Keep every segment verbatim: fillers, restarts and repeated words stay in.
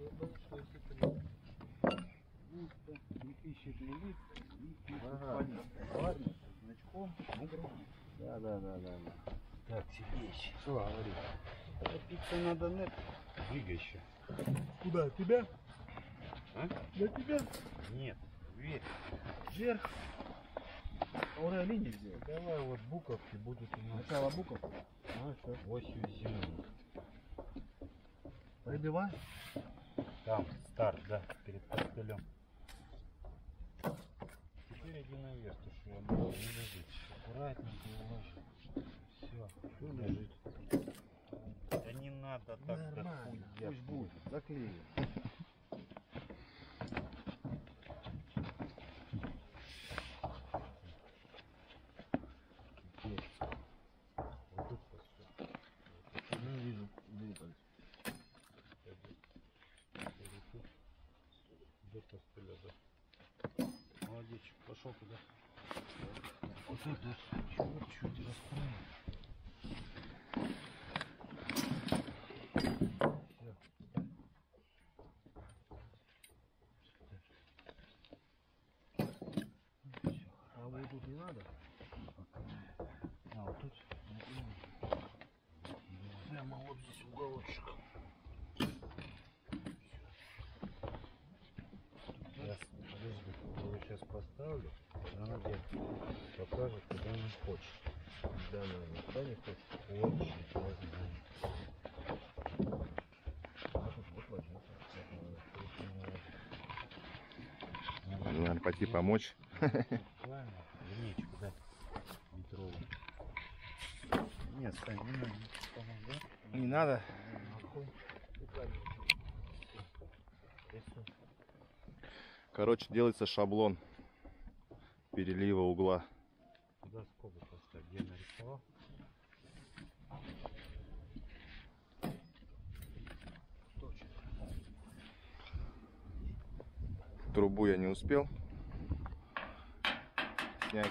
Не ищет лилит, не ищет полит. Ладно, значком на груди. Да, да, да, да, да. Так, Сергеич, что говори? Топиться надо нет. Двигай еще. Куда? Тебя? А? Для тебя? Нет, вверх. Вверх. Ура, линии сделать. Давай вот буковки будут у нас. Начало букв. А, все. Осью зимней. Прибивай. Там старт, да, перед костылем. Теперь иди наверх, то что он не лежит. Аккуратненько уложи. Все, все лежит. Да не надо так. Нормально, пусть будет. Заклеим. Вот тут все. Ну, вижу, двигались. До костыля, да. Молодечек, пошел туда. Вот это чуть-чуть расправим. Все. Все. А вот тут не надо? А вот тут? Прямо вот здесь уголочек. Я, подожди, я его сейчас поставлю, она где покажет, куда она хочет. Да, она никуда не хочет. Очень важно. А тут вот ложится. Надо пойти помочь. Правильно, линейку дать метровую. Нет, Сань, не надо помогать. Не надо. Короче, делается шаблон перелива угла. Куда скобы поставить? Где нарисовал? Точно. Трубу я не успел снять,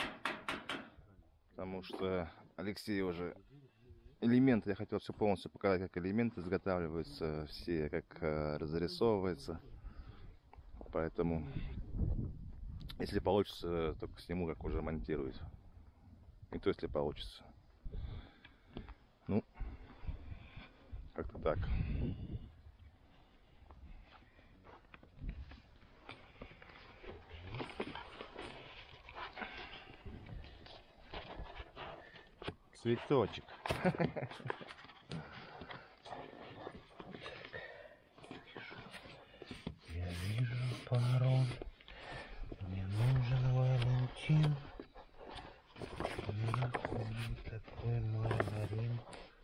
потому что Алексей уже элементы, я хотел все полностью показать, как элементы изготавливаются, все как разрисовывается. Поэтому, если получится, только сниму, как уже монтирует. И то, если получится. Ну, как-то так. Цветочек. Я вижу паром, мне нужен Валентин. Нахуй такой маргарин.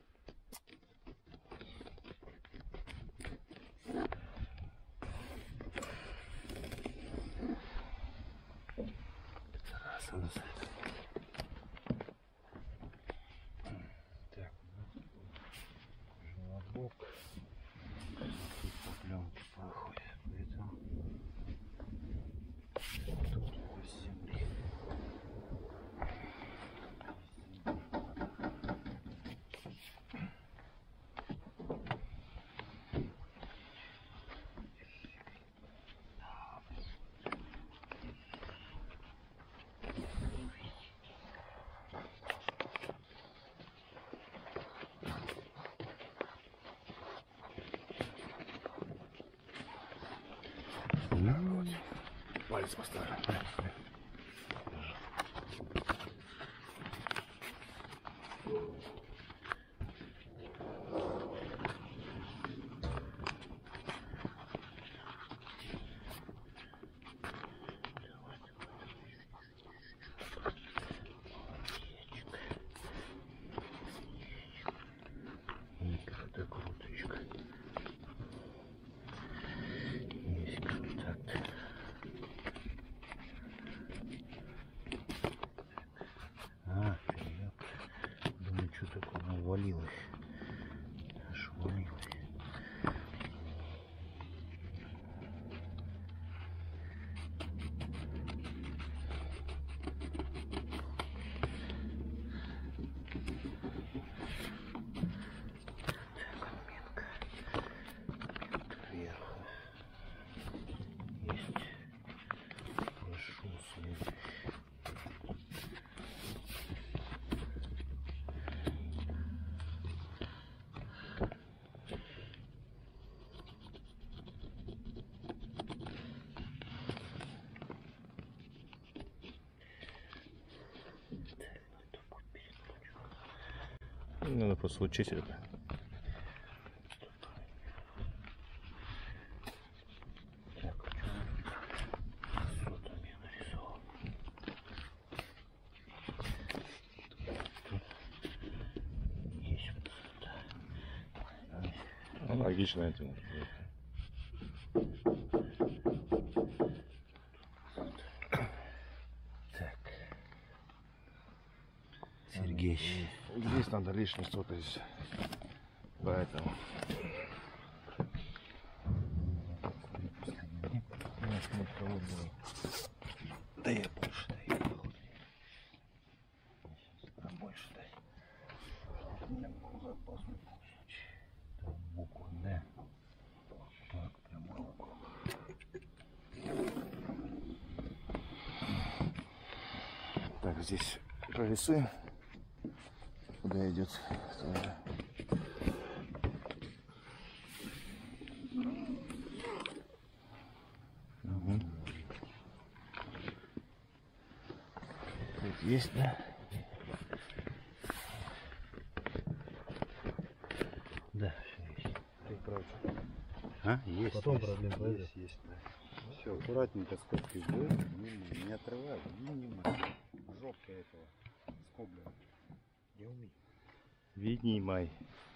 Раз, раз. Так, желобок. Тут по пленке проходит, поэтому тут восемь лет. Палец поставлю. Это круточка. Есть контакт. Надо просто учить это. Так, что там я нарисовал? Тут есть вот это. Логично это. Так. Сергей. Здесь надо лишнее что-то здесь. Поэтому. Да я больше дай. А больше дай. Там букву Д. Так, прямой угол. Так, здесь прорисуем. Куда идет? Тоже. Угу. Тут есть, да? Да, все есть. Ты прав. А, есть. Потом есть, продлим, пойдет. есть, есть, да. Все, аккуратненько скобки сдвинь, не, не отрывай, минимум жопки этого скоблера. Я умею. Виднимай.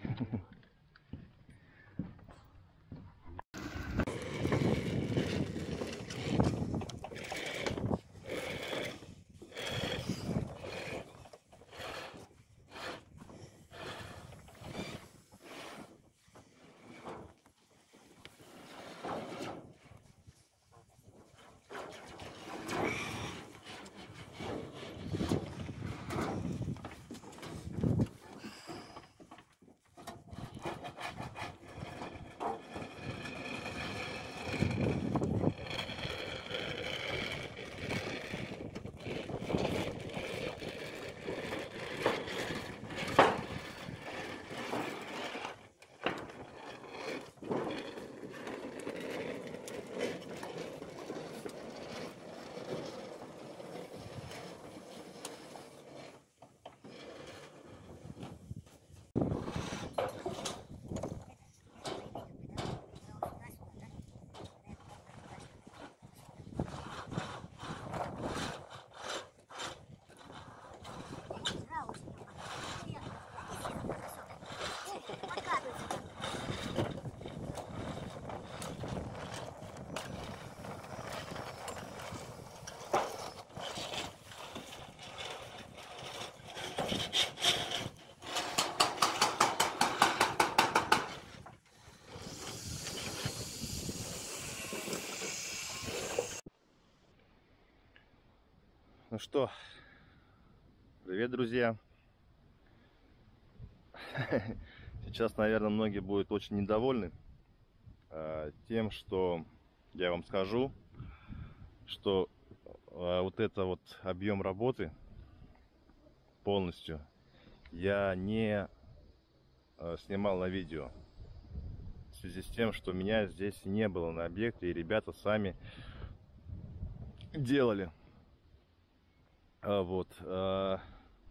Ну что, привет, друзья. Сейчас, наверное, многие будут очень недовольны э, тем, что я вам скажу, что э, вот это вот объем работы полностью я не э, снимал на видео. В связи с тем, что меня здесь не было на объекте, и ребята сами делали. А, вот. А,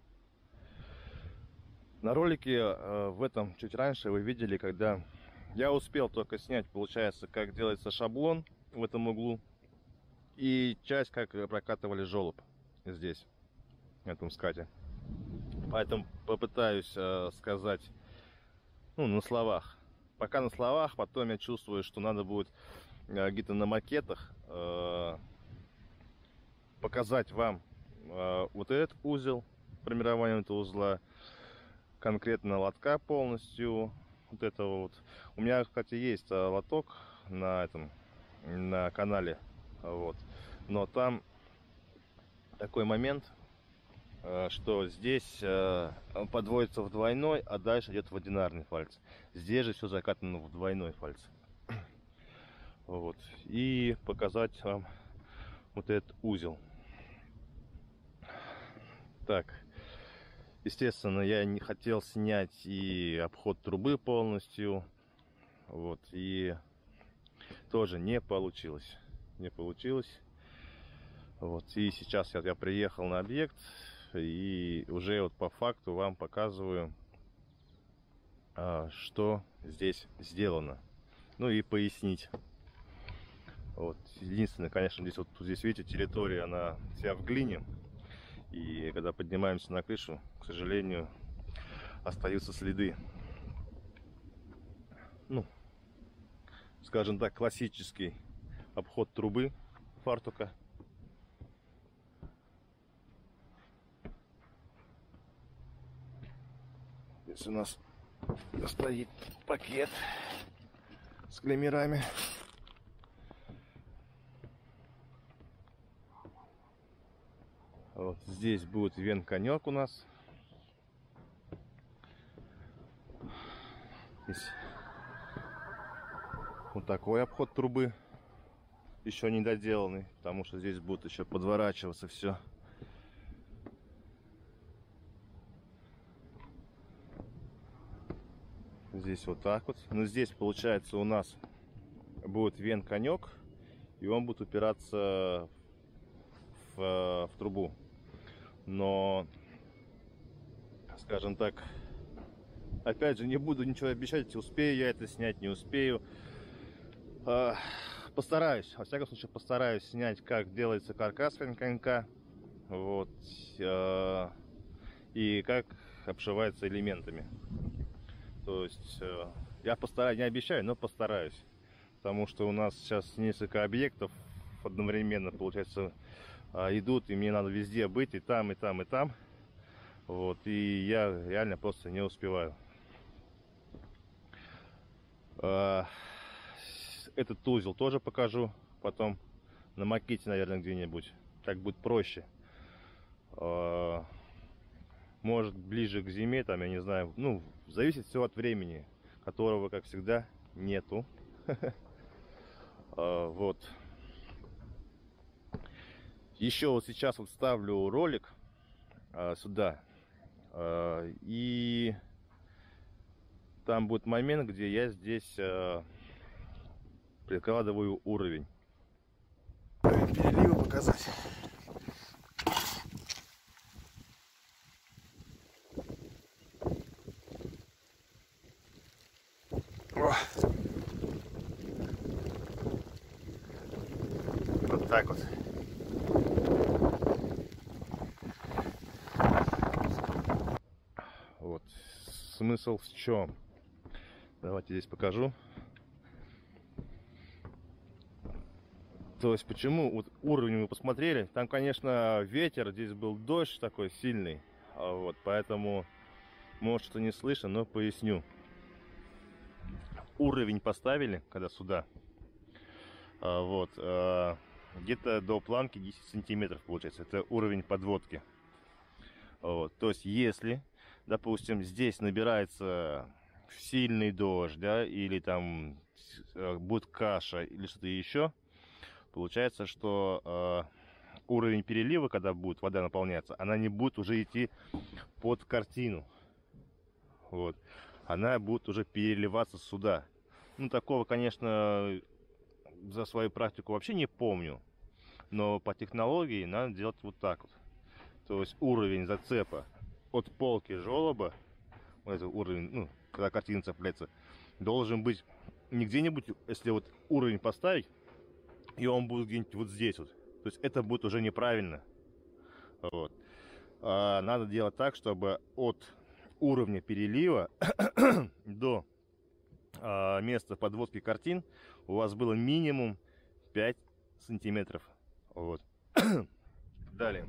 на ролике а, в этом чуть раньше вы видели, когда я успел только снять, получается, как делается шаблон в этом углу, и часть, как прокатывали желоб здесь, в этом скате. Поэтому попытаюсь а, сказать, ну, на словах. Пока на словах, потом я чувствую, что надо будет а, где-то на макетах а, показать вам а, вот этот узел, формирование этого узла, конкретно лотка полностью, вот этого вот. У меня, кстати, есть а, лоток на этом, на канале, вот, но там такой момент, а, что здесь а, подводится в двойной, а дальше идет в одинарный фальц. Здесь же все закатано в двойной фальц. Вот, и показать вам вот этот узел. Так, естественно, я не хотел снять и обход трубы полностью, вот, и тоже не получилось, не получилось, вот, и сейчас я, я приехал на объект, и уже вот по факту вам показываю, что здесь сделано. Ну и пояснить. Вот. Единственное, конечно, здесь вот здесь, видите, территория, она вся в глине. И когда поднимаемся на крышу, к сожалению, остаются следы. Ну, скажем так, классический обход трубы фартука. Здесь у нас стоит пакет с клеймерами. Вот здесь будет вен-конек у нас. Здесь вот такой обход трубы, еще не доделанный, потому что здесь будет еще подворачиваться все. Здесь вот так вот. Но здесь, получается, у нас будет вен-конек, и он будет упираться в, в трубу. Но, скажем так, опять же, не буду ничего обещать, успею я это снять, не успею. Постараюсь, во всяком случае, постараюсь снять, как делается каркас вен-конька, вот, и как обшивается элементами. То есть я постараюсь, не обещаю, но постараюсь, потому что у нас сейчас несколько объектов одновременно, получается, идут, и мне надо везде быть, и там, и там, и там. Вот, и я реально просто не успеваю. Этот узел тоже покажу потом на макете, наверное, где-нибудь. Так будет проще. Может, ближе к зиме, там, я не знаю. Ну, зависит все от времени, которого, как всегда, нету. Вот. Еще вот сейчас вот ставлю ролик сюда. И там будет момент, где я здесь прикладываю уровень. Переливы показать. О. Вот так вот. Вот. Смысл в чем? Давайте здесь покажу. То есть, почему вот уровень мы посмотрели, там, конечно, ветер, здесь был дождь такой сильный, вот, поэтому, может, что не слышно, но поясню. Уровень поставили, когда сюда, вот, где-то до планки десять сантиметров, получается, это уровень подводки. Вот, то есть, если, допустим, здесь набирается сильный дождь, да, или там будет каша, или что-то еще, получается, что э, уровень перелива, когда будет вода наполняться, она не будет уже идти под картину. Вот. Она будет уже переливаться сюда. Ну, такого, конечно, за свою практику вообще не помню. Но по технологии надо делать вот так вот. То есть уровень зацепа от полки желоба, вот этот уровень, ну, когда картина цепляется, должен быть не где-нибудь, если вот уровень поставить, и он будет где-нибудь вот здесь вот. То есть это будет уже неправильно. Вот. А надо делать так, чтобы от уровня перелива до а, места подводки картин у вас было минимум пять сантиметров. Вот. Далее.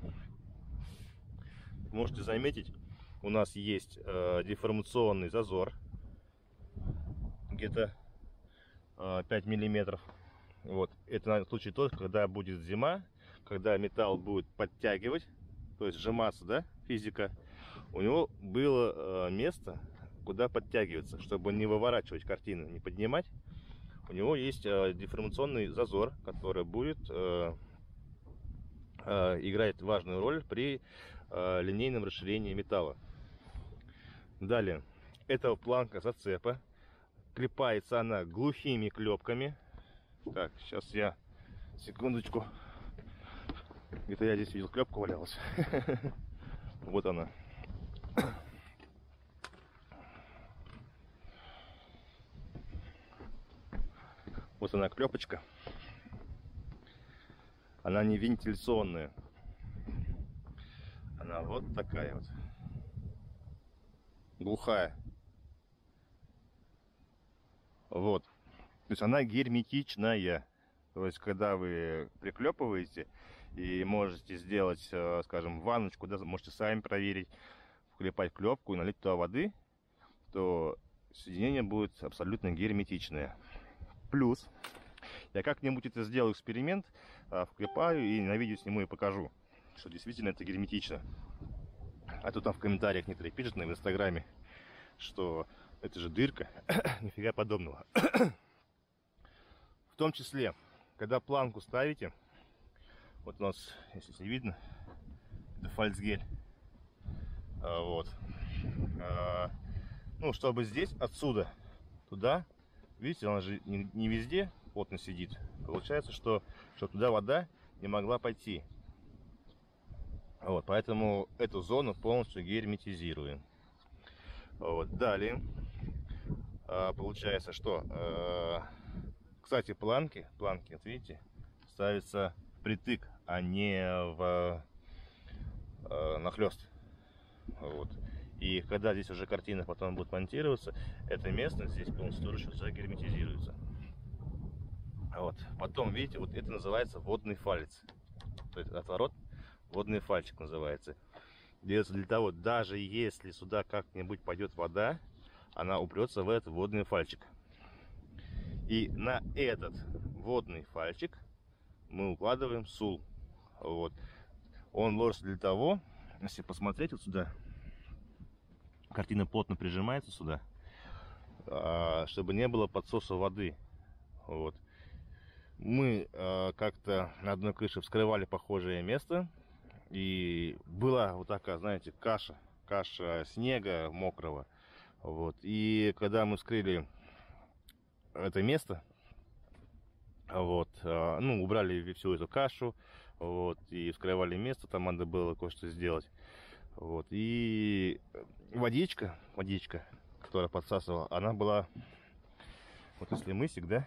Можете заметить, у нас есть э, деформационный зазор. Где-то э, пять миллиметров. Вот. Это на случай тот, когда будет зима, когда металл будет подтягивать, то есть сжиматься, да, физика. У него было э, место, куда подтягиваться, чтобы не выворачивать картину, не поднимать. У него есть э, деформационный зазор, который будет э, э, играть важную роль при э, линейном расширении металла. Далее, это планка зацепа. Клепается она глухими клепками. Так, сейчас я, секундочку. Где-то я здесь видел, клепка валялась. Вот она. Вот она клепочка. Она не вентиляционная. Она вот такая вот. Глухая. Вот. То есть она герметичная. То есть когда вы приклепываете и можете сделать, скажем, ванночку, да, можете сами проверить, вклепать клепку и налить туда воды, то соединение будет абсолютно герметичное. Плюс я как-нибудь это сделаю эксперимент, вклепаю и на видео сниму и покажу, что действительно это герметично. А то там в комментариях некоторые пишут на инстаграме, что это же дырка. Нифига подобного. В том числе, когда планку ставите, вот у нас, если не видно, это фальцгель. Вот. Ну, чтобы здесь, отсюда, туда, видите, она же не, не везде плотно сидит. Получается, что, что туда вода не могла пойти. Вот, поэтому эту зону полностью герметизируем. Вот, далее, а, получается, что, а, кстати, планки, планки, вот видите, ставятся впритык, а не в а, нахлёст. Вот. И когда здесь уже картина потом будет монтироваться, это место здесь полностью тоже еще загерметизируется. Вот. Потом, видите, вот это называется водный фалец. То есть отворот, водный фальчик называется. Делается для того, даже если сюда как-нибудь пойдет вода, она упрется в этот водный фальчик. И на этот водный фальчик мы укладываем сул. Вот. Он ложится для того, если посмотреть вот сюда, картина плотно прижимается сюда, чтобы не было подсоса воды. Вот. Мы как-то на одной крыше вскрывали похожее место, и была вот такая, знаете, каша, каша снега мокрого. Вот. И когда мы вскрыли это место, вот, ну, убрали всю эту кашу, вот, и вскрывали место, там надо было кое-что сделать. Вот, и водичка, водичка, которая подсасывала, она была, вот если мысик, да,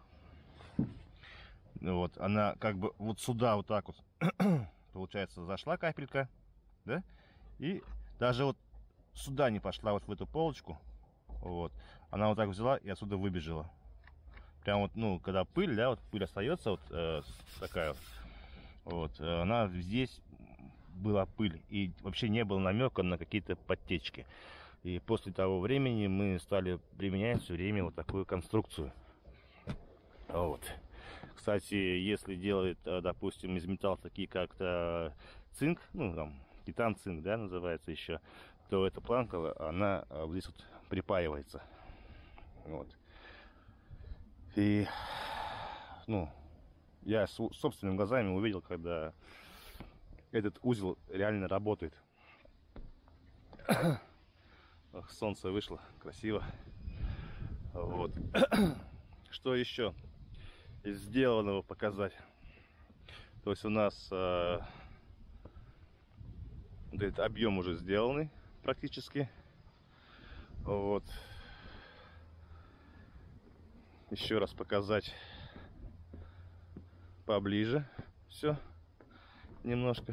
вот, она как бы вот сюда вот так вот, получается, зашла капелька, да, и даже вот сюда не пошла, вот в эту полочку, вот, она вот так взяла и отсюда выбежала. Прям вот, ну, когда пыль, да, вот пыль остается вот э, такая вот, вот, она здесь была пыль, и вообще не было намека на какие-то подтечки. И после того времени мы стали применять все время вот такую конструкцию. Вот. Кстати, если делать, допустим, из металла такие как цинк, ну там титан-цинк, да, называется еще, то эта планка, она вот здесь вот припаивается. Вот. И, ну, я собственными глазами увидел, когда этот узел реально работает. Ох, солнце вышло, красиво. Вот. Что еще из сделанного показать? То есть у нас э, этот объем уже сделанный практически. Вот. Еще раз показать поближе все немножко.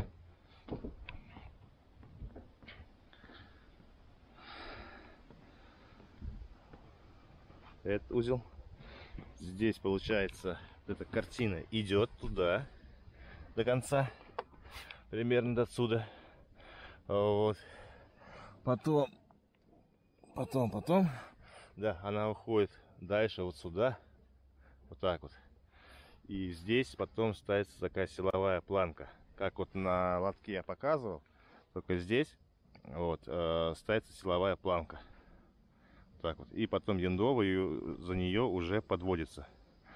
Этот узел. Здесь получается эта картина идет туда до конца, примерно до отсюда. Вот. Потом, потом, потом, да, она уходит дальше вот сюда, вот так вот. И здесь потом ставится такая силовая планка, как вот на лотке я показывал, только здесь вот э, ставится силовая планка. Так вот. И потом яндовый за нее уже подводится.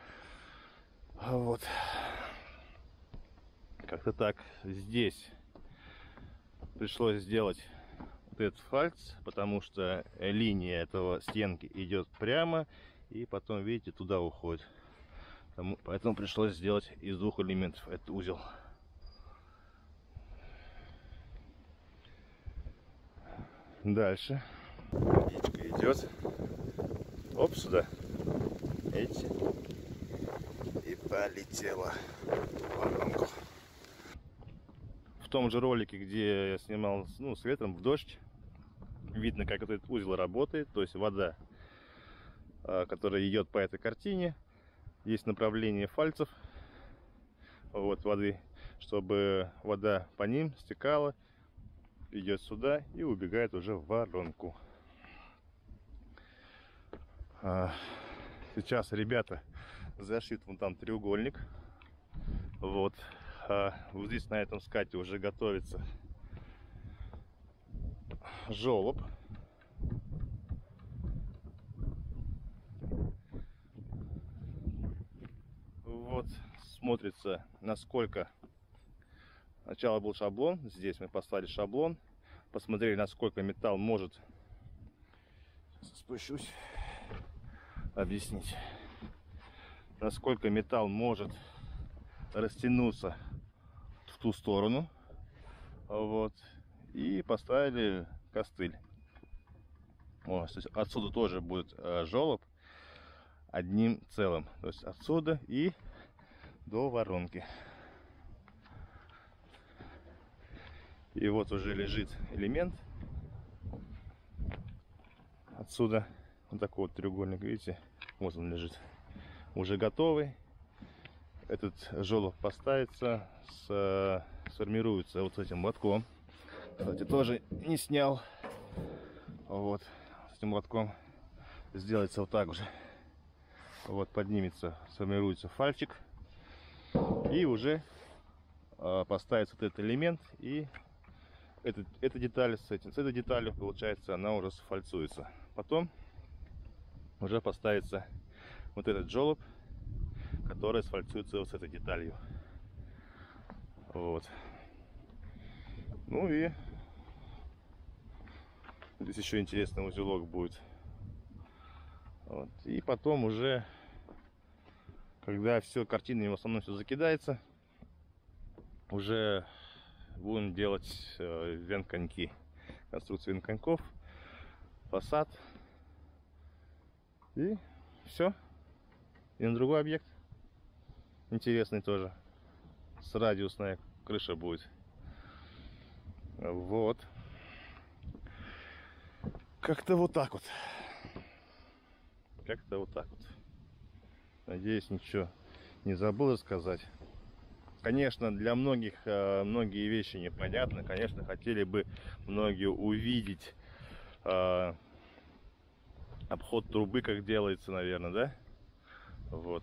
Вот. Как-то так. Здесь пришлось сделать вот этот фальц, потому что линия этого стенки идет прямо, и потом, видите, туда уходит. Поэтому пришлось сделать из двух элементов этот узел. Дальше водичка идет. Оп, сюда. Видите? полетела в воронку. В том же ролике, где я снимал, ну, с ветром в дождь, видно, как этот узел работает. То есть вода, которая идет по этой картине, есть направление фальцев вот, воды, чтобы вода по ним стекала, идет сюда и убегает уже в воронку. Сейчас ребята зашьют вон там треугольник. Вот. Вот здесь на этом скате уже готовится желоб. Вот смотрится, насколько. Сначала был шаблон, здесь мы поставили шаблон, посмотрели, насколько металл может. Спущусь, объяснить, насколько металл может растянуться в ту сторону. Вот. И поставили костыль. О, то есть отсюда тоже будет э, желоб одним целым. То есть отсюда и до воронки. И вот уже лежит элемент. Отсюда вот такой вот треугольник, видите? Вот он лежит. Уже готовый. Этот желоб поставится, с, сформируется вот с этим лотком. Кстати, тоже не снял. Вот. С этим лотком сделается вот так же. Вот поднимется, сформируется фальчик. И уже э, поставится вот этот элемент. И этот, эта деталь с, этим, с этой деталью, получается, она уже сфальцуется. Потом уже поставится вот этот желоб, который сфальцуется вот с этой деталью. Вот. Ну и здесь еще интересный узелок будет. Вот. И потом уже, когда все, картина в основном все закидается, уже будем делать э, венконьки, конструкцию венконьков, фасад. И все. И на другой объект интересный тоже, с радиусная крыша будет. Вот. Как-то вот так вот. Как-то вот так вот. Надеюсь, ничего не забыл сказать. Конечно, для многих э, многие вещи непонятны. Конечно, хотели бы многие увидеть э, обход трубы, как делается, наверное, да? Вот.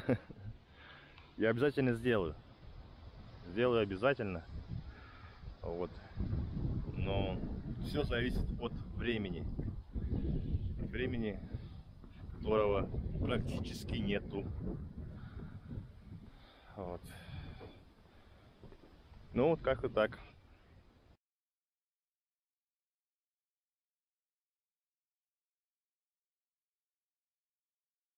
Я обязательно сделаю. Сделаю обязательно. Вот. Но все зависит от времени. Времени, которого практически нету. Вот. Ну вот как-то так.